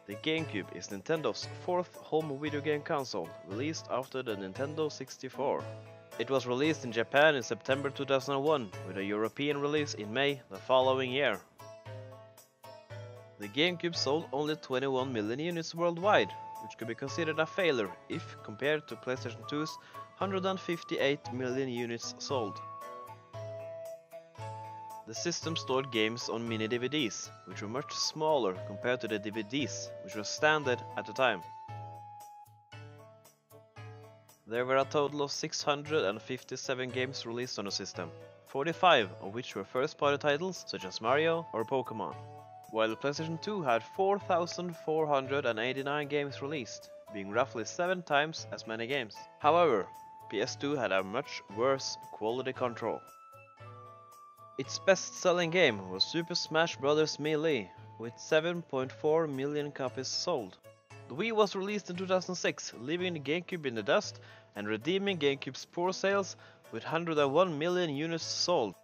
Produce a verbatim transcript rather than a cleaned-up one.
The Gamecube is Nintendo's fourth home video game console, released after the Nintendo sixty-four. It was released in Japan in September two thousand one, with a European release in May the following year. The Gamecube sold only twenty-one million units worldwide, which could be considered a failure if compared to PlayStation two's one hundred fifty-eight million units sold. The system stored games on mini D V Ds, which were much smaller compared to the D V Ds, which were standard at the time. There were a total of six hundred fifty-seven games released on the system, forty-five of which were first-party titles such as Mario or Pokemon, while the PlayStation two had four thousand four hundred eighty-nine games released, being roughly seven times as many games. However, P S two had a much worse quality control. Its best-selling game was Super Smash Bros. Melee, with seven point four million copies sold. The Wii was released in two thousand six, leaving the Gamecube in the dust and redeeming Gamecube's poor sales with one hundred one million units sold.